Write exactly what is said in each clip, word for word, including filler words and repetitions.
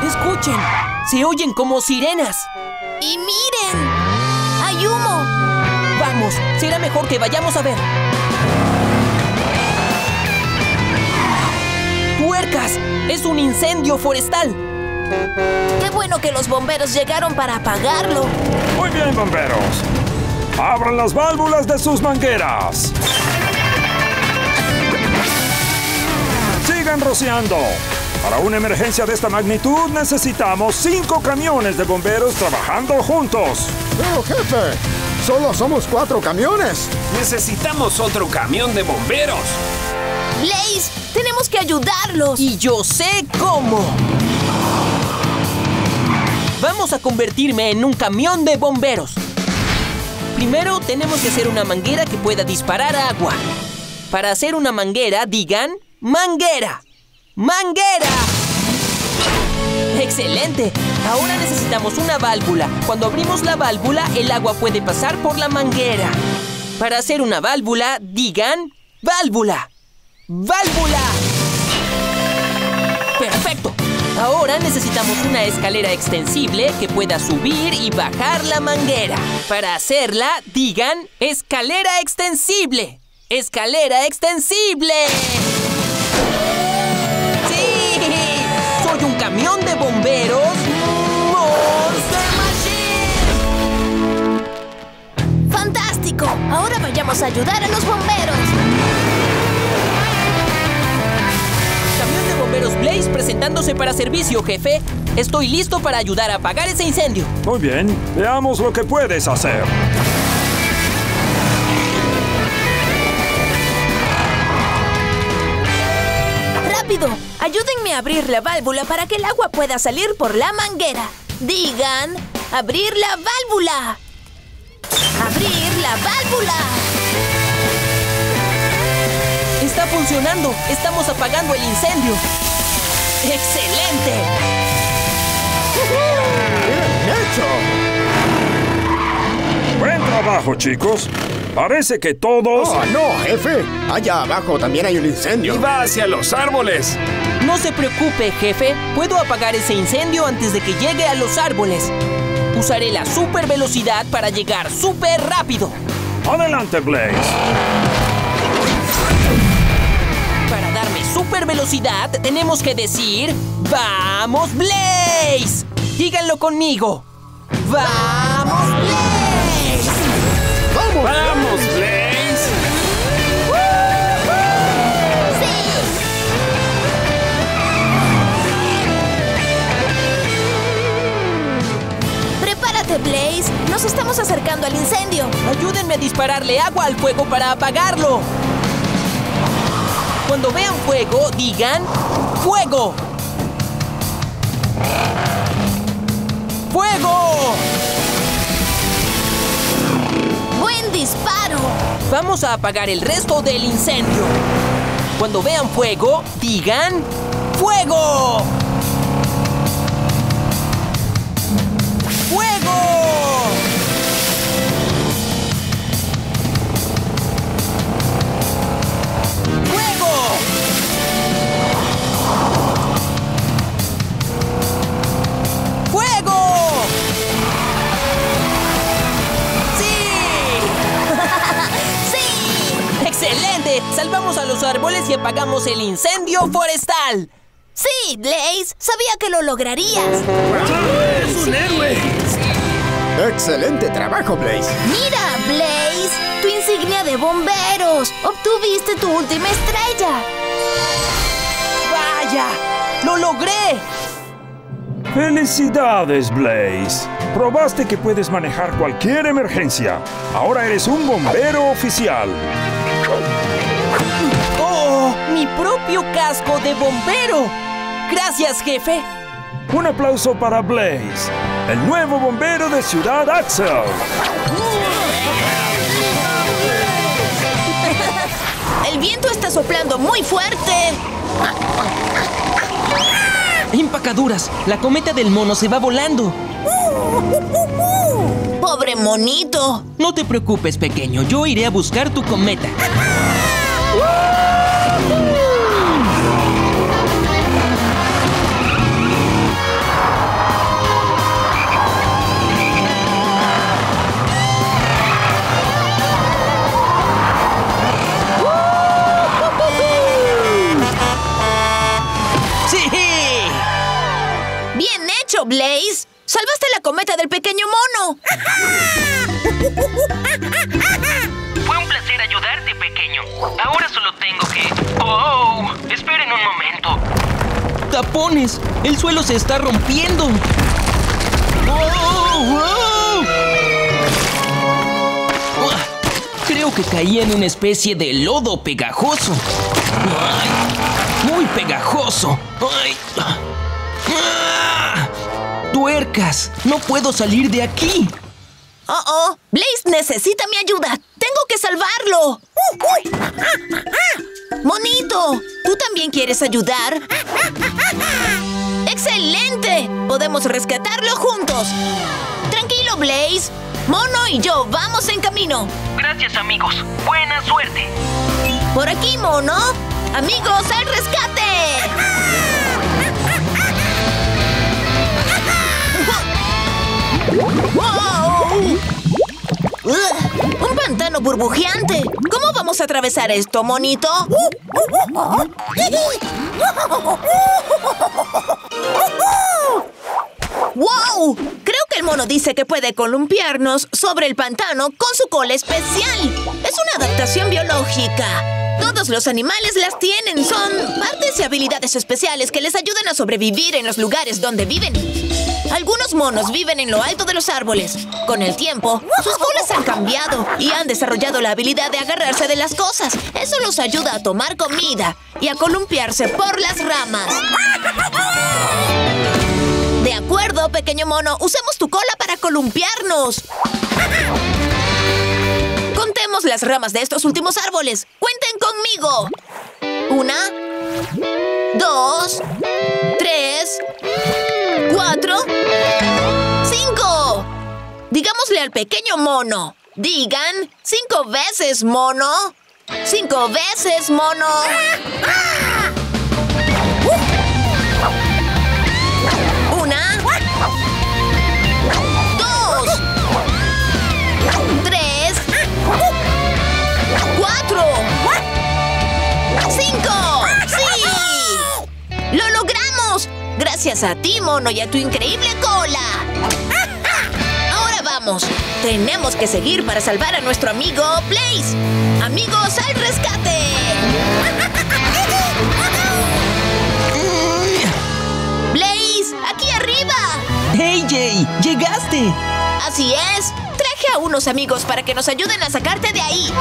¡Escuchen! Se oyen como sirenas. ¡Y miren! ¡Hay humo! Vamos, será mejor que vayamos a ver. ¡Puercas! ¡Es un incendio forestal! ¡Qué bueno que los bomberos llegaron para apagarlo! Muy bien, bomberos. ¡Abran las válvulas de sus mangueras! ¡Sigan rociando! Para una emergencia de esta magnitud necesitamos cinco camiones de bomberos trabajando juntos. ¡Pero, jefe! ¡Solo somos cuatro camiones! Necesitamos otro camión de bomberos. ¡Blaze! ¡Tenemos que ayudarlos! ¡Y yo sé cómo! Vamos a convertirme en un camión de bomberos. Primero tenemos que hacer una manguera que pueda disparar agua. Para hacer una manguera, digan ¡manguera! ¡Manguera! ¡Excelente! Ahora necesitamos una válvula. Cuando abrimos la válvula, el agua puede pasar por la manguera. Para hacer una válvula, digan ¡válvula! ¡Válvula! ¡Perfecto! Ahora necesitamos una escalera extensible que pueda subir y bajar la manguera. Para hacerla, digan escalera extensible. ¡Escalera extensible! ¡Soy un camión de bomberos! ¡Monster Machine! ¡Fantástico! Ahora vayamos a ayudar a los bomberos. Camión de bomberos Blaze presentándose para servicio, jefe. Estoy listo para ayudar a apagar ese incendio. Muy bien, veamos lo que puedes hacer. ¡Rápido! Ayúdenme a abrir la válvula para que el agua pueda salir por la manguera. Digan, abrir la válvula. ¡Abrir la válvula! ¡Está funcionando! ¡Estamos apagando el incendio! ¡Excelente! ¡Bien hecho! Buen trabajo, chicos. Parece que todos... ¡Oh, no, jefe! Allá abajo también hay un incendio. Y va hacia los árboles. No se preocupe, jefe. Puedo apagar ese incendio antes de que llegue a los árboles. Usaré la super velocidad para llegar súper rápido. Adelante, Blaze. Para darme super velocidad, tenemos que decir... ¡Vamos, Blaze! Díganlo conmigo. ¡Vamos, Blaze! ¡Vamos! ¡Vamos, Blaze! ¡Sí! ¡Prepárate, Blaze! ¡Nos estamos acercando al incendio! Ayúdenme a dispararle agua al fuego para apagarlo. Cuando vean fuego, digan... ¡Fuego! ¡Fuego! ¡Buen disparo! Vamos a apagar el resto del incendio. Cuando vean fuego, digan... ¡Fuego! ¡Fuego! ¡Fuego! ¡Fuego! ¡Sí! ¡Sí! ¡Excelente! Salvamos a los árboles y apagamos el incendio forestal. ¡Sí, Blaze! ¡Sabía que lo lograrías! ¡Es un héroe! ¡Excelente trabajo, Blaze! ¡Mira, Blaze! ¡Tu insignia de bomberos! ¡Obtuviste tu última estrella! ¡Vaya! ¡Lo logré! ¡Felicidades, Blaze! Probaste que puedes manejar cualquier emergencia. Ahora eres un bombero oficial. ¡Oh! ¡Mi propio casco de bombero! ¡Gracias, jefe! Un aplauso para Blaze, el nuevo bombero de Ciudad Axel. ¡El viento está soplando muy fuerte! ¡Empacaduras! La cometa del mono se va volando. ¡Pobre monito! No te preocupes, pequeño. Yo iré a buscar tu cometa. Tranquilo, Blaze. ¡Salvaste la cometa del pequeño mono! Fue un placer ayudarte, pequeño. Ahora solo tengo que... ¡Oh! Esperen un momento. ¡Tapones! ¡El suelo se está rompiendo! ¡Oh! ¡Oh! Creo que caí en una especie de lodo pegajoso. ¡Ay! ¡Muy pegajoso! ¡Ay! ¡Ah! ¡Tuercas! ¡No puedo salir de aquí! ¡Oh, oh! Blaze necesita mi ayuda. ¡Tengo que salvarlo! ¡Monito! ¿Tú también quieres ayudar? ¡Excelente! Podemos rescatarlo juntos. Tranquilo, Blaze. Mono y yo vamos en camino. Gracias, amigos. Buena suerte. Por aquí, Mono. ¡Amigos, al rescate! ¡Wow! ¡Ugh! ¡Un pantano burbujeante! ¿Cómo vamos a atravesar esto, monito? ¡Wow! Creo que el mono dice que puede columpiarnos sobre el pantano con su cola especial. Es una adaptación biológica. Todos los animales las tienen. Son partes y habilidades especiales que les ayudan a sobrevivir en los lugares donde viven. Algunos monos viven en lo alto de los árboles. Con el tiempo, sus colas han cambiado y han desarrollado la habilidad de agarrarse de las cosas. Eso los ayuda a tomar comida y a columpiarse por las ramas. De acuerdo, pequeño mono. Usemos tu cola para columpiarnos. Contemos las ramas de estos últimos árboles. ¡Cuenten conmigo! Una, dos, tres, cuatro, cinco. Digámosle al pequeño mono. Digan cinco veces, mono. Cinco veces, mono. Una, dos, tres, cuatro, cinco. ¡Sí! ¡Lo logramos! Gracias a ti, mono, y a tu increíble cola. Ahora vamos. Tenemos que seguir para salvar a nuestro amigo Blaze. ¡Amigos, al rescate! ¡Blaze! ¡Aquí arriba! ¡Hey, Jay! ¡Llegaste! Así es. Traje a unos amigos para que nos ayuden a sacarte de ahí.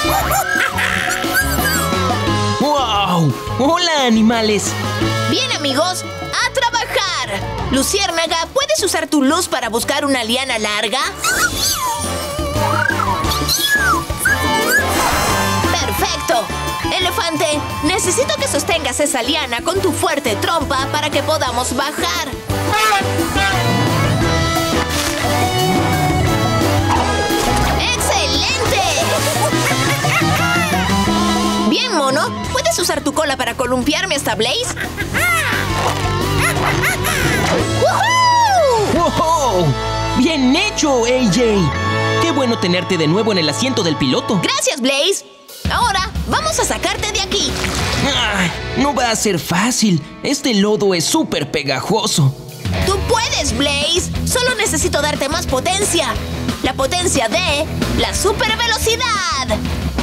¡Wow! ¡Hola, animales! Bien, amigos, a trabajar. Luciérnaga, ¿puedes usar tu luz para buscar una liana larga? ¡Perfecto! Elefante, necesito que sostengas esa liana con tu fuerte trompa para que podamos bajar. ¡Excelente! Bien, mono. ¿Puedes usar tu cola para columpiarme hasta Blaze? ¡Wow! ¡Wow! ¡Bien hecho, A J! ¡Qué bueno tenerte de nuevo en el asiento del piloto! Gracias, Blaze. Ahora, vamos a sacarte de aquí. ¡Ah! No va a ser fácil. Este lodo es súper pegajoso. ¡Tú puedes, Blaze! Solo necesito darte más potencia. La potencia de la supervelocidad.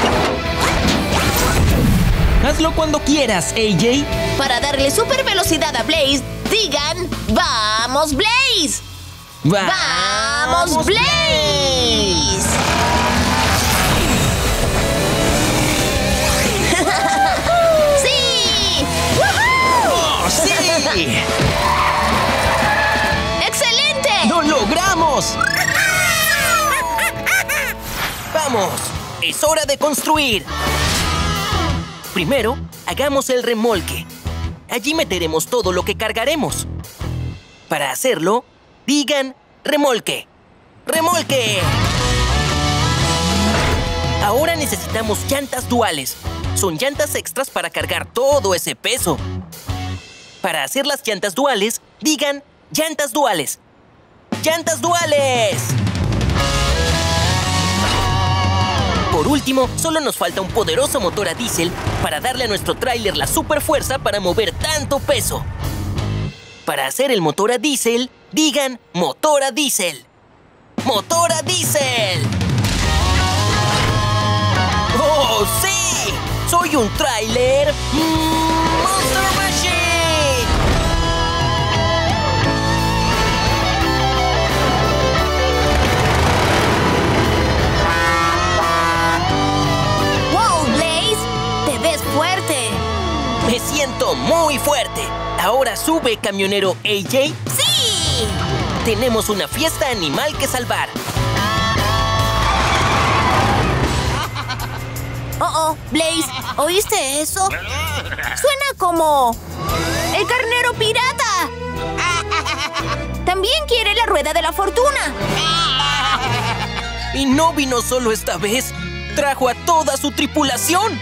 Hazlo cuando quieras, A J. Para darle supervelocidad a Blaze, digan ¡Vamos, Blaze! ¡Vamos, Blaze! ¡Sí! ¡Oh, sí! ¡Excelente! ¡Lo logramos! ¡Vamos! ¡Es hora de construir! Primero, hagamos el remolque. Allí meteremos todo lo que cargaremos. Para hacerlo, digan remolque. ¡Remolque! Ahora necesitamos llantas duales. Son llantas extras para cargar todo ese peso. Para hacer las llantas duales, digan llantas duales. ¡Llantas duales! Por último, solo nos falta un poderoso motor a diésel para darle a nuestro tráiler la super fuerza para mover tanto peso. Para hacer el motor a diésel, digan motor a diésel. ¡Motor a diésel! ¡Oh, sí! ¡Soy un tráiler mm, Monster Machine! ¡Wow, Blaze! ¡Te ves fuerte! Me siento muy fuerte. Ahora sube, camionero A J. ¡Sí! Tenemos una fiesta animal que salvar. Oh, oh, Blaze, ¿oíste eso? Suena como... ¡el carnero pirata! También quiere la rueda de la fortuna. Y no vino solo esta vez. Trajo a toda su tripulación.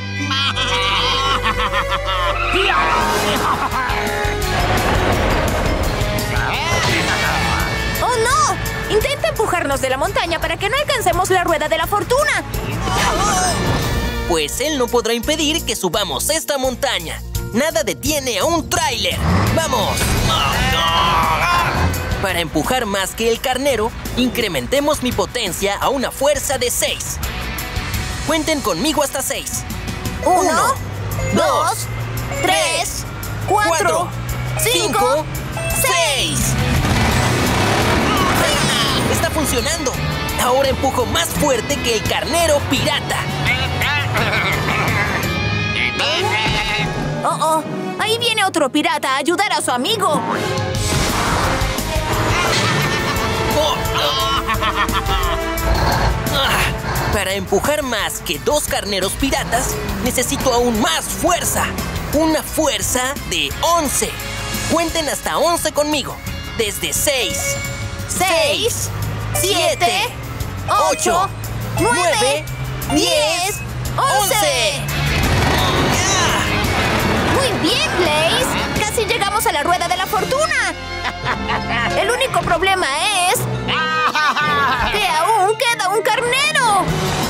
¡Oh, no! Intenta empujarnos de la montaña para que no alcancemos la rueda de la fortuna. Pues él no podrá impedir que subamos esta montaña. Nada detiene a un tráiler. ¡Vamos! Para empujar más que el carnero, incrementemos mi potencia a una fuerza de seis. Cuenten conmigo hasta seis. Uno, dos, tres, cuatro, cinco, seis. ¡Está funcionando! Ahora empujo más fuerte que el carnero pirata. Oh, oh, ahí viene otro pirata a ayudar a su amigo. Oh, oh. Ah, para empujar más que dos carneros piratas, necesito aún más fuerza. Una fuerza de once. Cuenten hasta once conmigo. Desde seis, Seis, siete, ocho, nueve, diez, once. Muy bien, Blaze. Casi llegamos a la rueda de la fortuna. El único problema es que aún queda un carnero.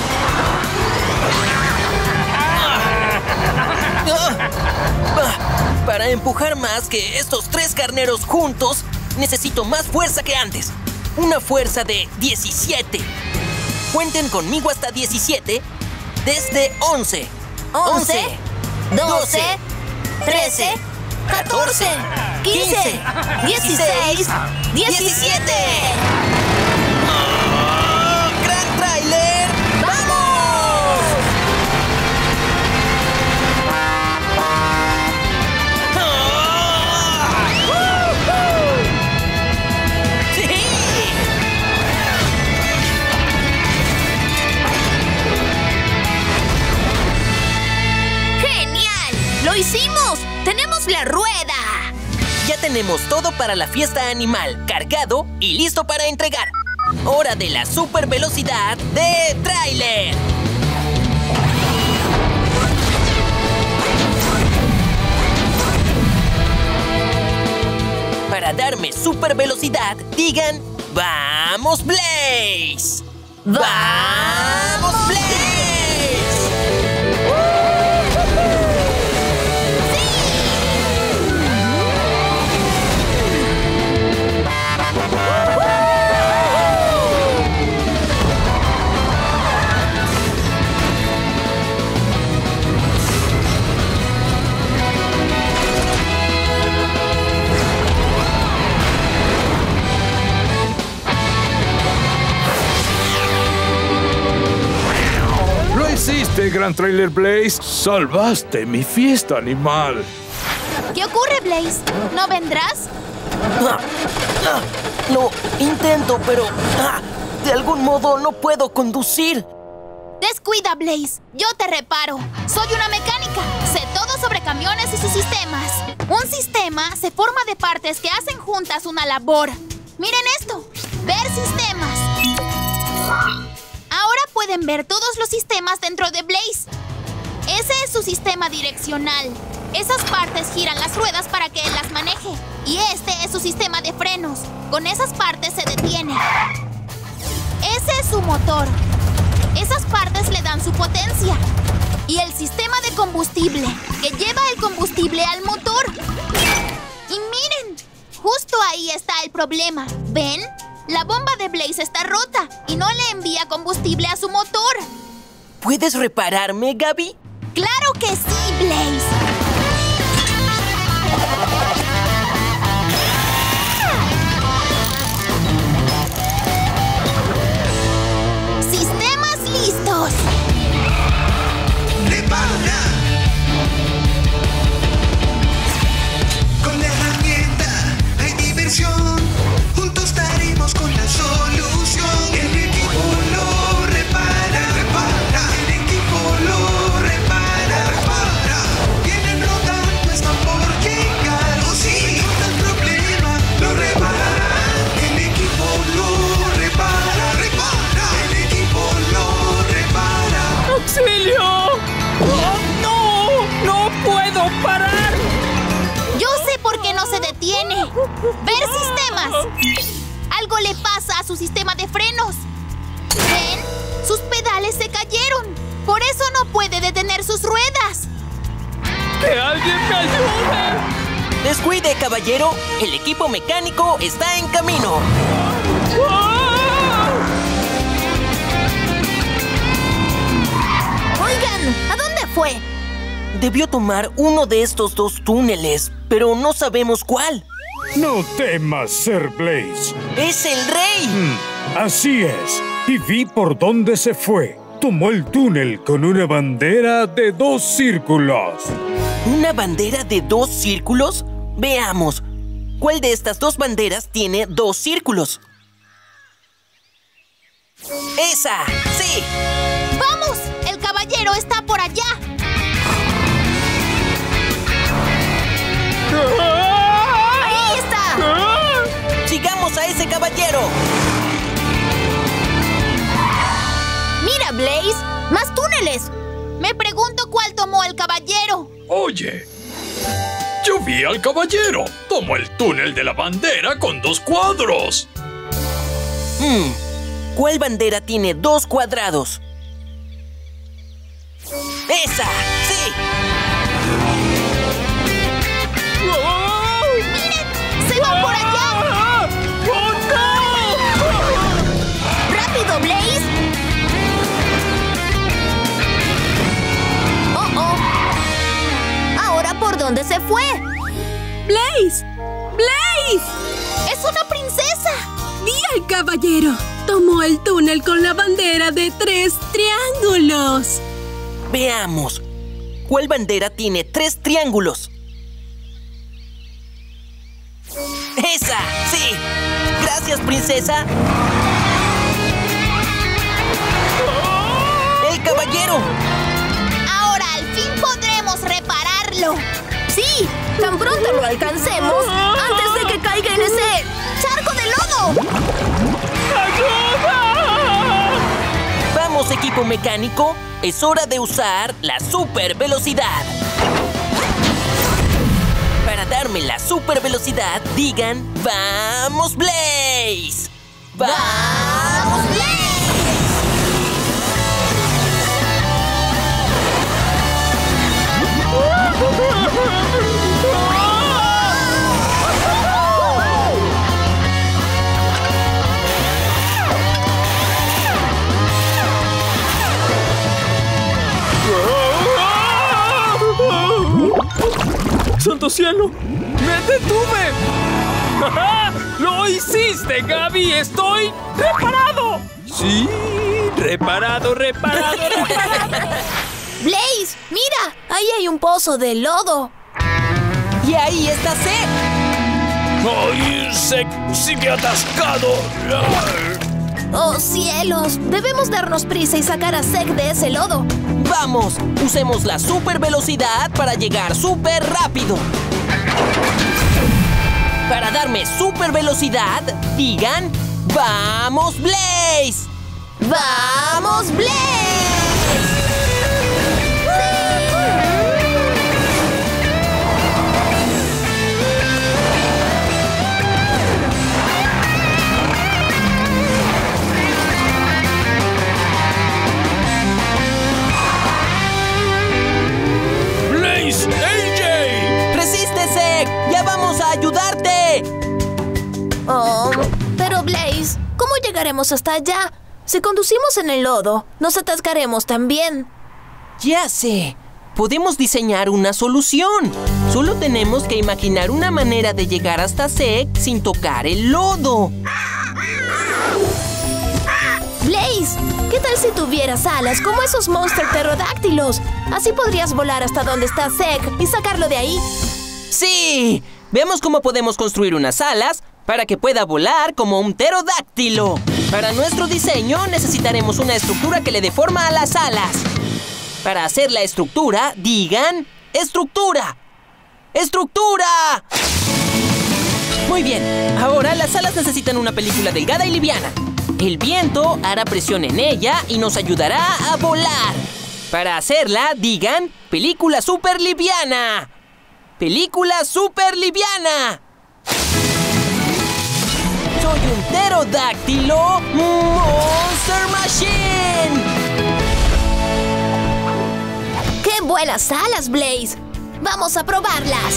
Ah, para empujar más que estos tres carneros juntos, necesito más fuerza que antes. Una fuerza de diecisiete. Cuenten conmigo hasta diecisiete. Desde once. once, doce, trece, catorce, quince, dieciséis, diecisiete. ¡Oh, ¡gran tráiler! ¡Vamos! ¡Oh! ¡Sí! ¡Genial! ¡Lo hicimos! ¡Tenemos la rueda! Ya tenemos todo para la fiesta animal, cargado y listo para entregar. Hora de la super velocidad de tráiler. Para darme super velocidad, digan ¡vamos, Blaze! ¡Vamos, Blaze! ¡Lo hiciste, Gran Trailer Blaze! ¡Salvaste mi fiesta animal! ¿Qué ocurre, Blaze? ¿No vendrás? Ah, ah, lo intento, pero ah, de algún modo no puedo conducir. Descuida, Blaze. Yo te reparo. Soy una mecánica. Sé todo sobre camiones y sus sistemas. Un sistema se forma de partes que hacen juntas una labor. Miren esto. Ver sistemas. Ahora pueden ver todos los sistemas dentro de Blaze. Ese es su sistema direccional. Esas partes giran las ruedas para que él las maneje. Y este es su sistema de frenos. Con esas partes se detiene. Ese es su motor. Esas partes le dan su potencia. Y el sistema de combustible, que lleva el combustible al motor. Y miren, Justo ahí está el problema. ¿Ven? La bomba de Blaze está rota y no le envía combustible a su motor. ¿Puedes repararme, Gaby? ¡Claro que sí, Blaze! ¡Sistemas listos! ¡Repara! Con la herramienta hay diversión. Juntos daremos con la solución. El equipo lo repara, repara. El equipo lo repara, repara. Vienen rodando, están por llegar. O si encuentran problema, lo repara. El equipo lo repara, repara. El equipo lo repara. ¡Auxilio! ¡Oh, no! ¡No puedo parar! Yo sé por qué no se detiene. ¡Ver sistemas! Algo le pasa a su sistema de frenos. ¿Ven? Sus pedales se cayeron. Por eso no puede detener sus ruedas. ¡Que alguien me ayude! Descuide, caballero. El equipo mecánico está en camino. Oigan, ¿a dónde fue? Debió tomar uno de estos dos túneles, pero no sabemos cuál. No temas, Sir Blaze. ¡Es el rey! Mm, así es. Y vi por dónde se fue. Tomó el túnel con una bandera de dos círculos. ¿Una bandera de dos círculos? Veamos. ¿Cuál de estas dos banderas tiene dos círculos? ¡Esa! ¡Sí! ¡Vamos! ¡El caballero está por allá! ¡Ahí está! ¡Sigamos a ese caballero! ¡Mira, Blaze! ¡Más túneles! Me pregunto cuál tomó el caballero. Oye, yo vi al caballero. Tomó el túnel de la bandera con dos cuadros. Hmm. ¿Cuál bandera tiene dos cuadrados? ¡Esa! ¡Sí! ¡Se va por allá! ¡Rápido, Blaze! ¡Oh, oh! ¿Ahora por dónde se fue? ¡Blaze! ¡Blaze! ¡Es una princesa! ¡Vi al caballero! Tomó el túnel con la bandera de tres triángulos. Veamos. ¿Cuál bandera tiene tres triángulos? ¡Esa! ¡Sí! ¡Gracias, princesa! ¡El caballero! Ahora al fin podremos repararlo. ¡Sí! ¡Tan pronto lo alcancemos! ¡Antes de que caiga en ese charco de lodo! Vamos, equipo mecánico. Es hora de usar la super velocidad. Para darme la super velocidad, digan ¡Vamos, Blaze! ¡Vamos, Blaze! ¡Santo cielo! ¡Me detuve! ¡Ja! ¡Lo hiciste, Gaby! ¡Estoy reparado! Sí, reparado, reparado, reparado. ¡Blaze! ¡Mira! Ahí hay un pozo de lodo. ¡Y ahí está Zack! ¡Ay, se sigue atascado! ¡Oh, cielos! Debemos darnos prisa y sacar a Zack de ese lodo. ¡Vamos! Usemos la super velocidad para llegar súper rápido. Para darme super velocidad, digan ¡Vamos, Blaze! ¡Vamos, Blaze! ¡Blaze! ¡A J! ¡Resiste, Zack! ¡Ya vamos a ayudarte! Oh, pero Blaze, ¿cómo llegaremos hasta allá? Si conducimos en el lodo, nos atascaremos también. Ya sé. Podemos diseñar una solución. Solo tenemos que imaginar una manera de llegar hasta Zack sin tocar el lodo. Blaze, ¿qué tal si tuvieras alas como esos monster pterodáctilos? Así podrías volar hasta donde está Zack y sacarlo de ahí. ¡Sí! Veamos cómo podemos construir unas alas para que pueda volar como un pterodáctilo. Para nuestro diseño necesitaremos una estructura que le dé forma a las alas. Para hacer la estructura, digan ¡estructura! ¡Estructura! Muy bien, ahora las alas necesitan una película delgada y liviana. El viento hará presión en ella y nos ayudará a volar. Para hacerla, digan película súper liviana. ¡Película súper liviana! ¡Soy un pterodáctilo Monster Machine! ¡Qué buenas alas, Blaze! ¡Vamos a probarlas!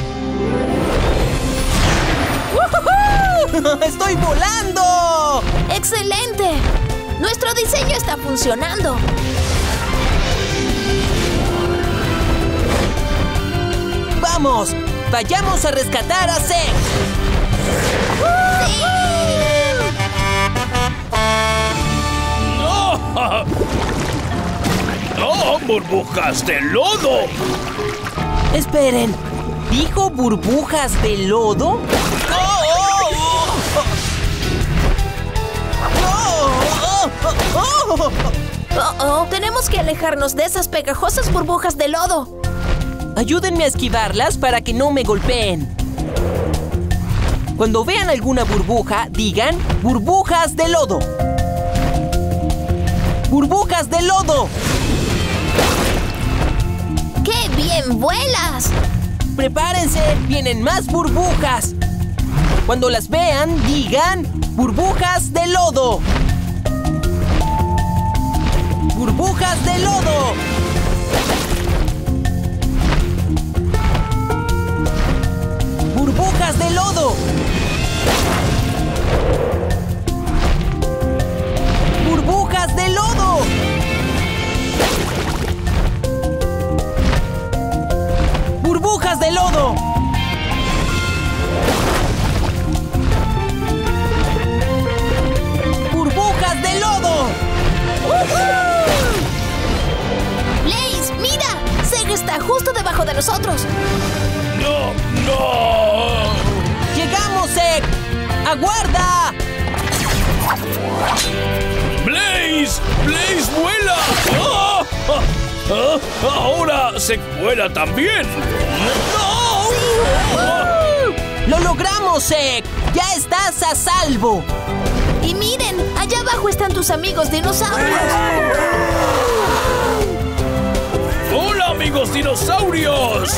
¡Woohoo! ¡Estoy volando! ¡Excelente! Nuestro diseño está funcionando. ¡Vamos! ¡Vayamos a rescatar a Zack! ¡Sí! ¡No! ¡No! ¡Burbujas de lodo! Esperen, ¿dijo burbujas de lodo? ¡Oh! ¡Oh! ¡Oh! ¡Oh! Oh, oh, tenemos que alejarnos de esas pegajosas burbujas de lodo. Ayúdenme a esquivarlas para que no me golpeen. Cuando vean alguna burbuja, digan burbujas de lodo. ¡Burbujas de lodo! ¡Qué bien vuelas! ¡Prepárense! ¡Vienen más burbujas! Cuando las vean, digan burbujas de lodo. ¡Burbujas de lodo! ¡Burbujas de lodo! ¡Burbujas de lodo! ¡Burbujas de lodo! ¡Burbujas de lodo! ¡Blaze, mira! Zack está justo debajo de nosotros. ¡No! ¡No! ¡Llegamos, Zack! ¡Aguarda! ¡Blaze! ¡Blaze vuela! ¡Ah! ¡Ah! ¡Ah! ¡Ahora se vuela también! ¡No! ¡Sí! ¡Lo logramos, Zack! ¡Ya estás a salvo! Y miren, allá abajo están tus amigos dinosaurios. ¡Hola, amigos dinosaurios!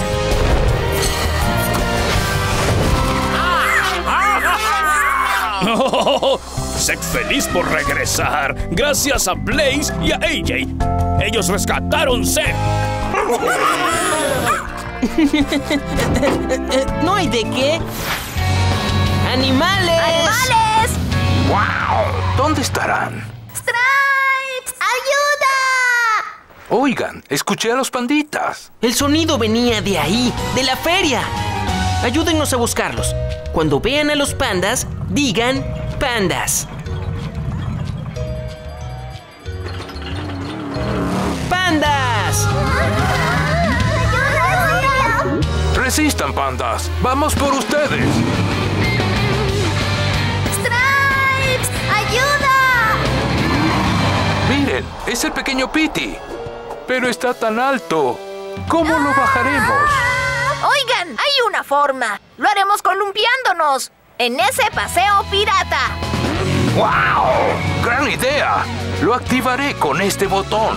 Oh, Zack feliz por regresar. Gracias a Blaze y a A J. Ellos rescataron Zack. No hay de qué. ¡Animales! ¡Animales! ¡Wow! ¿Dónde estarán? ¡Stripes! ¡Ayuda! Oigan, escuché a los panditas. El sonido venía de ahí, de la feria. Ayúdennos a buscarlos. Cuando vean a los pandas, digan pandas. ¡Pandas! Resistan, pandas. Vamos por ustedes. ¡Stripes! ¡Ayuda! Miren, es el pequeño Petey. Pero está tan alto. ¿Cómo lo bajaremos? Oigan, hay una forma. Lo haremos columpiándonos en ese paseo pirata. ¡Wow! ¡Gran idea! Lo activaré con este botón.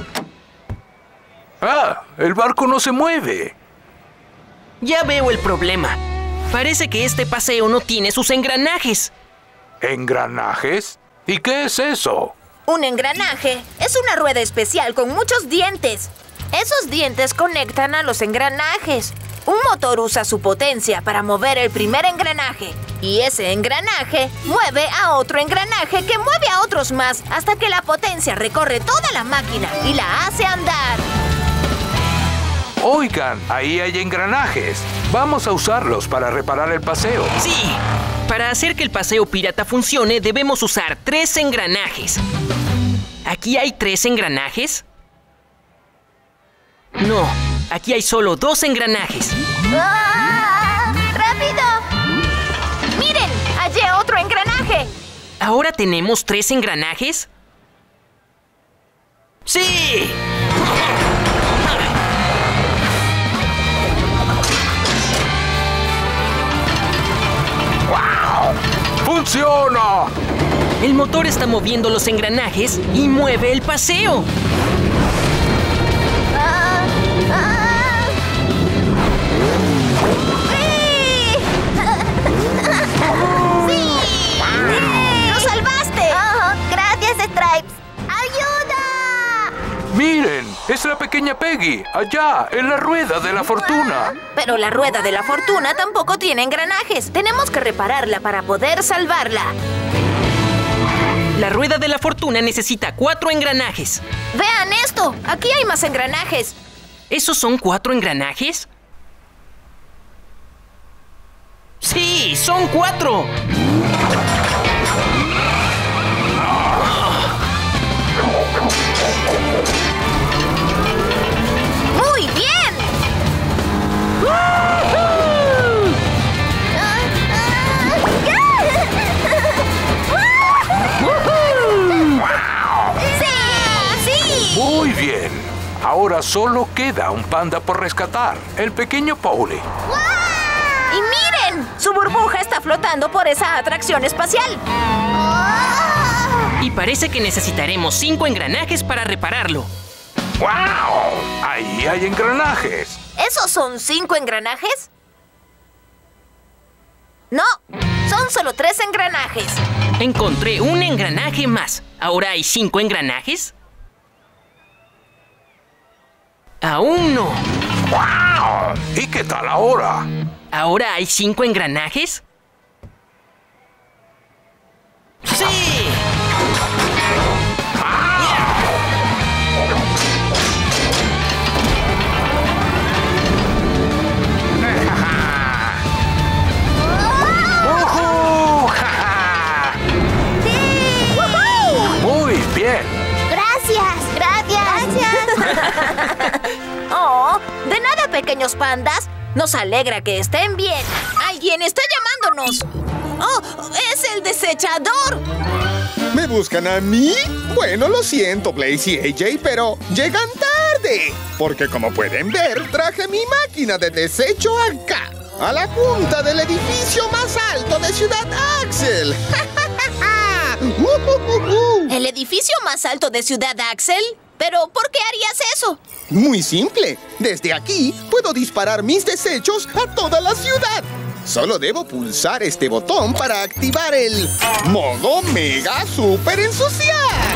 ¡Ah! El barco no se mueve. Ya veo el problema. Parece que este paseo no tiene sus engranajes. ¿Engranajes? ¿Y qué es eso? Un engranaje es una rueda especial con muchos dientes. Esos dientes conectan a los engranajes. Un motor usa su potencia para mover el primer engranaje. Y ese engranaje mueve a otro engranaje que mueve a otros más hasta que la potencia recorre toda la máquina y la hace andar. Oigan, ahí hay engranajes. Vamos a usarlos para reparar el paseo. Sí. Para hacer que el paseo pirata funcione, debemos usar tres engranajes. ¿Aquí hay tres engranajes? No, aquí hay solo dos engranajes. ¡Ah! ¡Rápido! ¡Miren! ¡Hallé otro engranaje! ¿Ahora tenemos tres engranajes? ¡Sí! ¡Wow! ¡Funciona! El motor está moviendo los engranajes y mueve el paseo. ¡Ah! ¡Ah! ¡Sí! ¡Sí! ¡Lo salvaste! Oh, gracias, Stripes. ¡Ayuda! ¡Miren! ¡Es la pequeña Peggy! ¡Allá, en la rueda de la fortuna! Pero la rueda de la fortuna tampoco tiene engranajes. Tenemos que repararla para poder salvarla. La rueda de la fortuna necesita cuatro engranajes. ¡Vean esto! Aquí hay más engranajes. ¿Esos son cuatro engranajes? ¡Sí! ¡Son cuatro! ¡Muy bien! Muy bien. Ahora solo queda un panda por rescatar, el pequeño Pauli. ¡Y miren! Su burbuja está flotando por esa atracción espacial. Y parece que necesitaremos cinco engranajes para repararlo. ¡Wow! Ahí hay engranajes. ¿Esos son cinco engranajes? No, son solo tres engranajes. Encontré un engranaje más. ¿Ahora hay cinco engranajes? ¡Aún no! ¡Wow! ¿Y qué tal ahora? ¿Ahora hay cinco engranajes? ¡Sí! Muy bien. Gracias, gracias. Gracias. Oh, de nada, pequeños pandas. Nos alegra que estén bien. Alguien está llamándonos. Oh, es el desechador. ¿Me buscan a mí? Bueno, lo siento, Blaze y A J, pero llegan tarde. Porque como pueden ver, traje mi máquina de desecho acá, a la punta del edificio más alto de Ciudad Axel. ¿El edificio más alto de Ciudad Axel? ¿Pero por qué harías eso? Muy simple. Desde aquí puedo disparar mis desechos a toda la ciudad. Solo debo pulsar este botón para activar el modo Mega Super Ensuciar.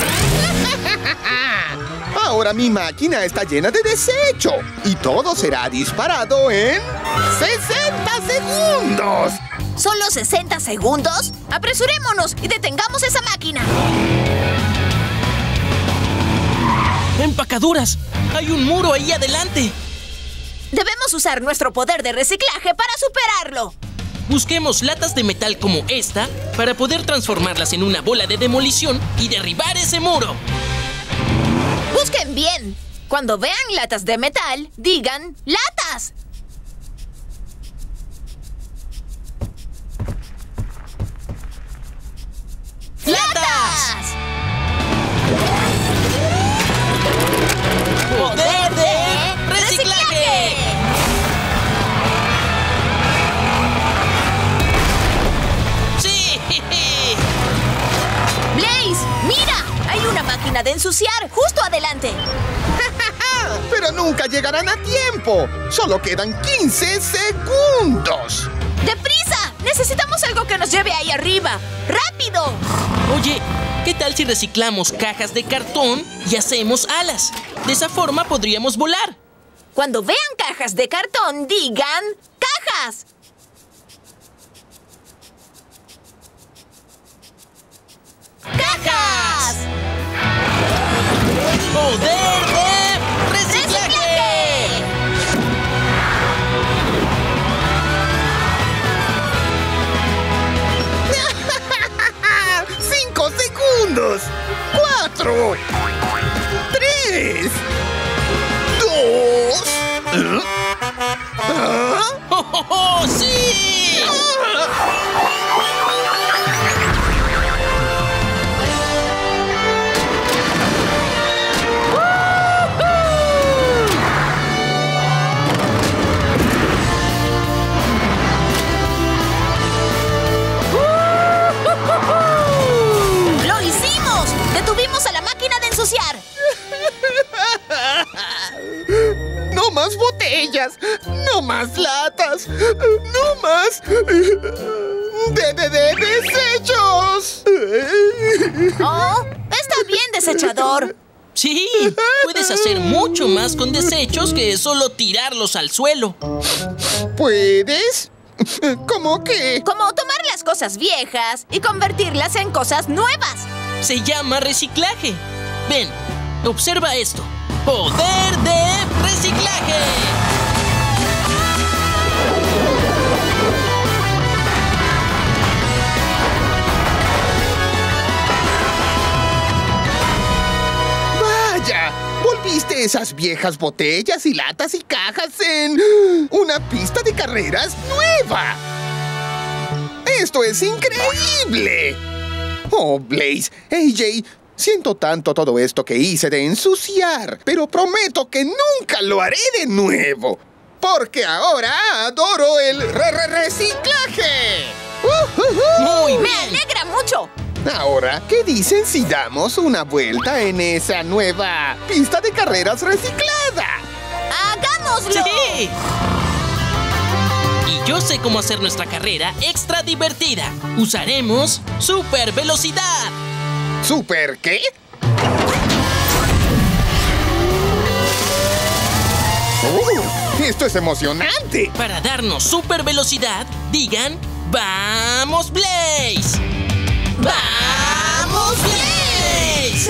Ahora mi máquina está llena de desecho y todo será disparado en sesenta segundos. ¿Solo sesenta segundos? ¡Apresurémonos y detengamos esa máquina! ¡Empacaduras! ¡Hay un muro ahí adelante! Debemos usar nuestro poder de reciclaje para superarlo. Busquemos latas de metal como esta para poder transformarlas en una bola de demolición y derribar ese muro. Busquen bien. Cuando vean latas de metal, digan ¡latas! ¡Latas! ¡Poder de reciclaje! ¡Sí! ¡Blaze! ¡Mira! Hay una máquina de ensuciar justo adelante. Pero nunca llegarán a tiempo. Solo quedan quince segundos. ¡Deprisa! Necesitamos algo que nos lleve ahí arriba. ¡Rápido! Oye, ¿qué tal si reciclamos cajas de cartón y hacemos alas? De esa forma podríamos volar. Cuando vean cajas de cartón, digan ¡cajas! ¡Cajas! ¡Poder de reciclaje! ¡Cinco segundos! ¡Cuatro! ¡Tres! ¡Dos! ¿Eh? ¿Ah? ¡Oh, oh, oh, sí! ¡Lo hicimos! ¡Detuvimos a la máquina de ensuciar! ¡No más botellas! ¡No más latas! ¡No más! ¡De, de, de desechos! ¡Oh! ¡Está bien, desechador! Sí, puedes hacer mucho más con desechos que solo tirarlos al suelo. ¿Puedes? ¿Cómo qué? Como tomar las cosas viejas y convertirlas en cosas nuevas. Se llama reciclaje. Ven, observa esto. ¡Poder de reciclaje! ¡Vaya! Volviste esas viejas botellas y latas y cajas en una pista de carreras nueva. ¡Esto es increíble! Oh, Blaze, A J, siento tanto todo esto que hice de ensuciar, pero prometo que nunca lo haré de nuevo, porque ahora adoro el re re reciclaje. ¡Uh, uh, uh! Muy ¡Me bien. alegra mucho! Ahora, ¿qué dicen si damos una vuelta en esa nueva pista de carreras reciclada? ¡Hagámoslo! ¡Sí! Y yo sé cómo hacer nuestra carrera extra divertida. Usaremos super velocidad. ¿Super qué? ¡Oh! ¡Esto es emocionante! Para darnos super velocidad, digan ¡Vamos, Blaze! ¡Vamos, Blaze!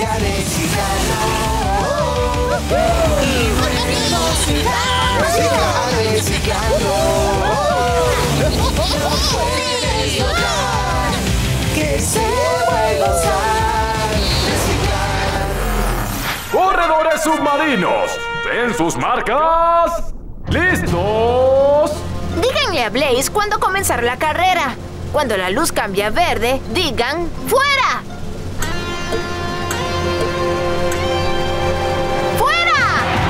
¡Corredores submarinos! ¿Ven sus marcas? ¡Listos! Díganle a Blaze cuándo comenzar la carrera. Cuando la luz cambie a verde, digan ¡fuera! ¡Fuera!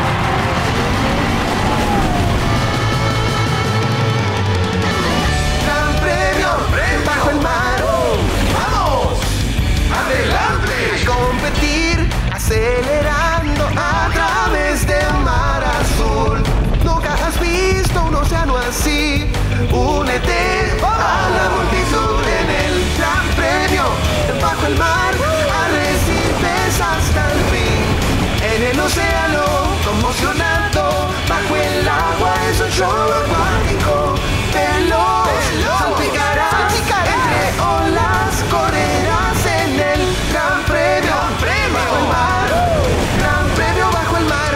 Gran premio bajo el mar. ¡Vamos! ¡Adelante! A competir, acelerando a través del mar azul. Nunca has visto un océano así. Únete a la multitud en el Gran Premio bajo el mar, arrecifes hasta el fin. En el océano, conmocionando, bajo el agua es un show acuático. Veloz, salpicarás, entre olas, correrás en el Gran Premio, bajo el mar. Gran Premio bajo el mar.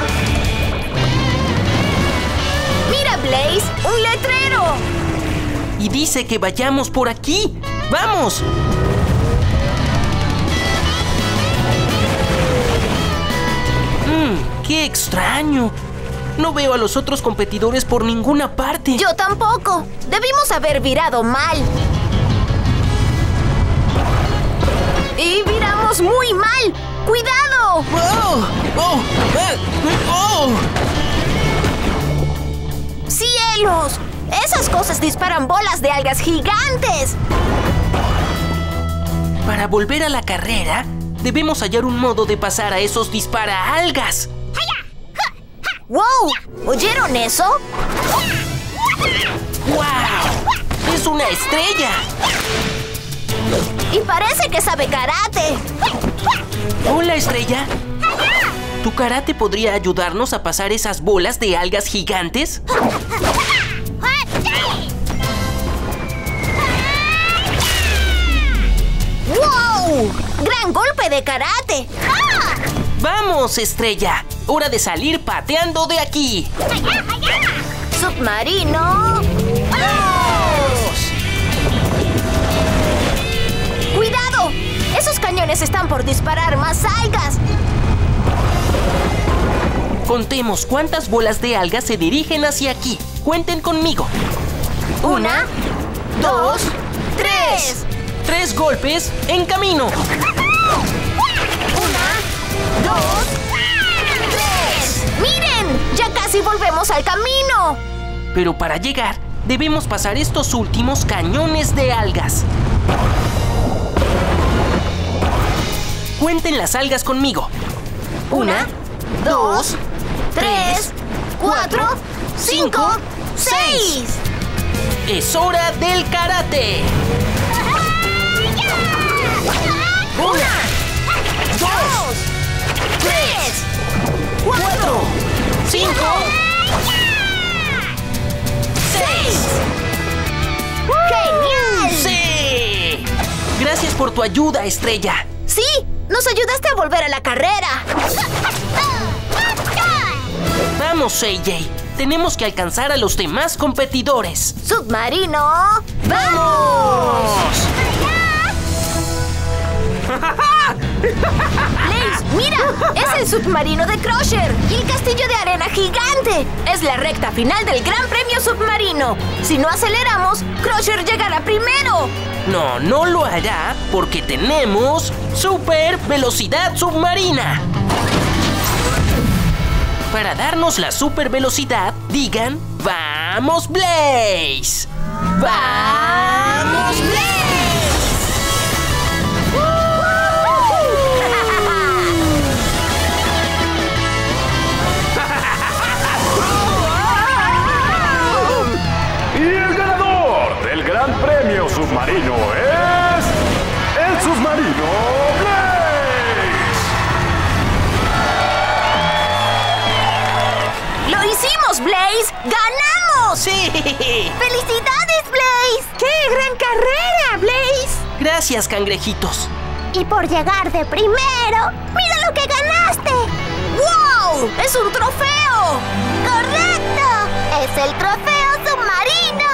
¡Mira, Blaze! ¡Un letrero! Y dice que vayamos por aquí. ¡Vamos! Mmm, qué extraño. No veo a los otros competidores por ninguna parte. Yo tampoco. Debimos haber virado mal. Y viramos muy mal. ¡Cuidado! ¡Oh! ¡Oh! ¡Ah! ¡Oh! ¡Cielos! ¡Esas cosas disparan bolas de algas gigantes! Para volver a la carrera, debemos hallar un modo de pasar a esos dispara-algas. ¡Wow! ¿Oyeron eso? ¡Wow! ¡Es una estrella! Y parece que sabe karate. Hola, estrella. ¿Tu karate podría ayudarnos a pasar esas bolas de algas gigantes? ¡Wow! ¡Gran golpe de karate! ¡Vamos, Estrella! ¡Hora de salir pateando de aquí! ¡Submarino! ¡Vamos! ¡Cuidado! ¡Esos cañones están por disparar más algas! Contemos cuántas bolas de algas se dirigen hacia aquí. Cuenten conmigo. Una, dos, tres. Tres golpes en camino. Una, dos, tres. ¡Miren! ¡Ya casi volvemos al camino! Pero para llegar, debemos pasar estos últimos cañones de algas. Cuenten las algas conmigo. Una, dos, tres, cuatro, cinco, seis. ¡Es hora del karate! Una, dos, tres, cuatro, cinco, seis. ¡Genial! ¡Sí! Gracias por tu ayuda, Estrella. Sí, nos ayudaste a volver a la carrera. Vamos, A J. Tenemos que alcanzar a los demás competidores. ¡Submarino! ¡Vamos! ¡Blaze, mira! ¡Es el submarino de Crusher! ¡Y el castillo de arena gigante! ¡Es la recta final del Gran Premio Submarino! Si no aceleramos, Crusher llegará primero. No, no lo hará porque tenemos super velocidad submarina. Para darnos la super velocidad, digan ¡Vamos, Blaze! ¡Vamos, Blaze! Y el ganador del Gran Premio Submarino es el submarino Blaze. ¡Lo hicimos, Blaze! ¡Ganamos! ¡Sí! ¡Felicidades, Blaze! ¡Qué gran carrera, Blaze! Gracias, cangrejitos. Y por llegar de primero, ¡mira lo que ganaste! ¡Wow! ¡Es un trofeo! ¡Correcto! ¡Es el trofeo submarino!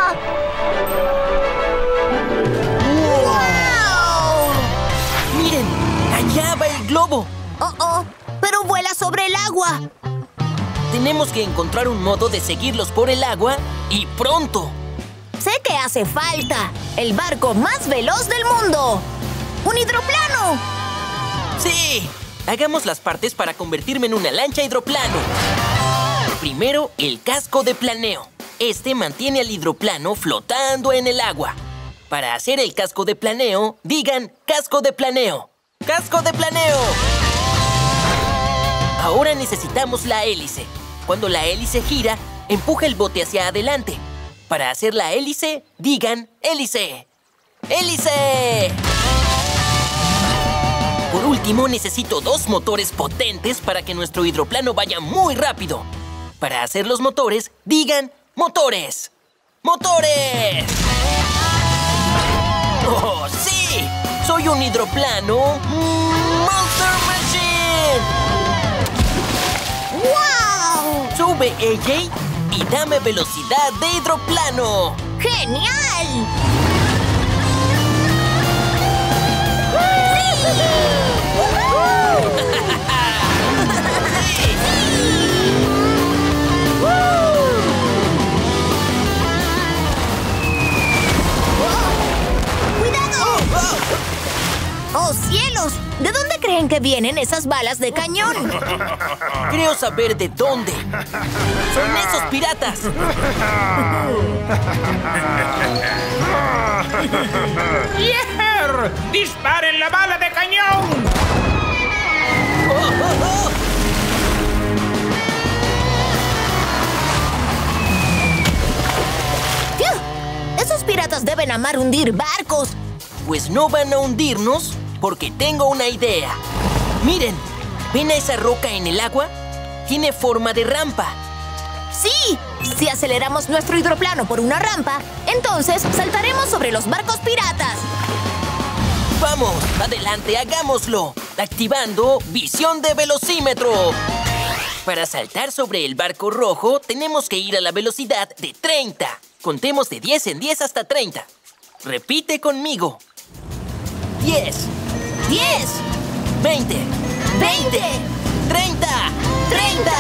¡Wow! ¡Miren! ¡Allá va el globo! ¡Oh, oh! ¡Pero vuela sobre el agua! Tenemos que encontrar un modo de seguirlos por el agua y pronto. Sé que hace falta el barco más veloz del mundo. ¡Un hidroplano! ¡Sí! Hagamos las partes para convertirme en una lancha hidroplano. Primero, el casco de planeo. Este mantiene al hidroplano flotando en el agua. Para hacer el casco de planeo, digan casco de planeo. ¡Casco de planeo! Ahora necesitamos la hélice. Cuando la hélice gira, empuja el bote hacia adelante. Para hacer la hélice, digan hélice. ¡Hélice! Por último, necesito dos motores potentes para que nuestro hidroplano vaya muy rápido. Para hacer los motores, digan motores. ¡Motores! ¡Oh, sí! ¡Soy un hidroplano Monster Machine! ¡Wow! Sube, A J, y dame velocidad de hidroplano. ¡Genial! ¡Cuidado! ¡Oh, cielos! ¿De dónde creen que vienen esas balas de cañón? Creo saber de dónde. ¡Son esos piratas! ¡Hier! ¡Disparen la bala de cañón! ¡Oh, oh, oh! ¡Fiu! Esos piratas deben amar hundir barcos. Pues no van a hundirnos porque tengo una idea. Miren, ¿Ven a esa roca en el agua? Tiene forma de rampa. ¡Sí! Si aceleramos nuestro hidroplano por una rampa, entonces saltaremos sobre los barcos piratas. ¡Vamos! ¡Adelante, hagámoslo! Activando visión de velocímetro. Para saltar sobre el barco rojo, tenemos que ir a la velocidad de treinta. Contemos de diez en diez hasta treinta. Repite conmigo. diez. diez. veinte. veinte. treinta. treinta.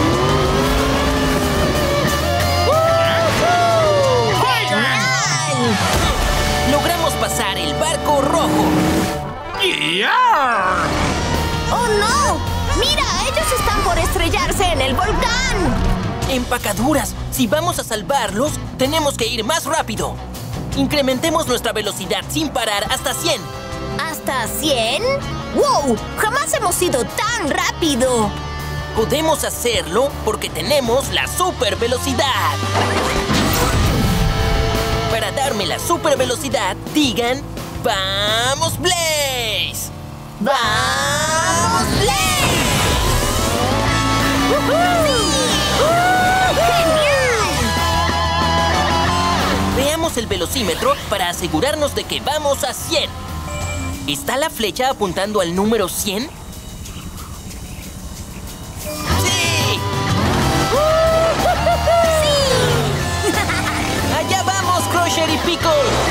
Logramos pasar el barco rojo. ¡Ya! ¡Oh, no! ¡Mira! ¡Ellos están por estrellarse en el volcán! Empacaduras. Si vamos a salvarlos, tenemos que ir más rápido. Incrementemos nuestra velocidad sin parar hasta cien. ¿Hasta cien? ¡Wow! ¡Jamás hemos ido tan rápido! Podemos hacerlo porque tenemos la super velocidad. Para darme la super velocidad, digan ¡Vamos, Blaze! ¡Vamos, Blaze! ¡Sí! ¡Genial! Veamos el velocímetro para asegurarnos de que vamos a cien. ¿Está la flecha apuntando al número cien? ¡Sí! ¡Sí! ¡Allá vamos, Crusher y Pickle!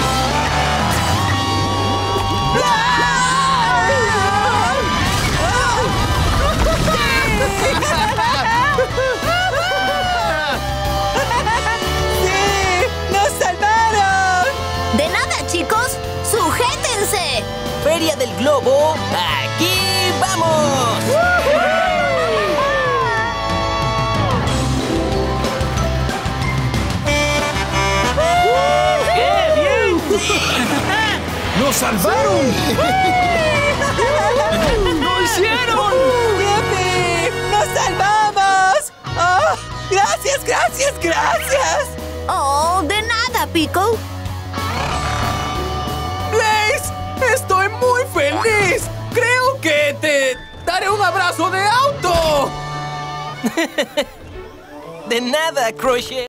¡Sí! ¡Nos salvaron! De nada, chicos. ¡Sujétense! Feria del Globo, ¡aquí vamos! ¡Qué bien! ¡Nos salvaron! ¡Lo hicieron! ¡Yipi! ¡Nos salvamos! ¡Oh! ¡Gracias, gracias, gracias! Oh, de nada, Pickle. ¡Blaze! ¡Estoy muy feliz! ¡Creo que te daré un abrazo de auto! De nada, Crusher.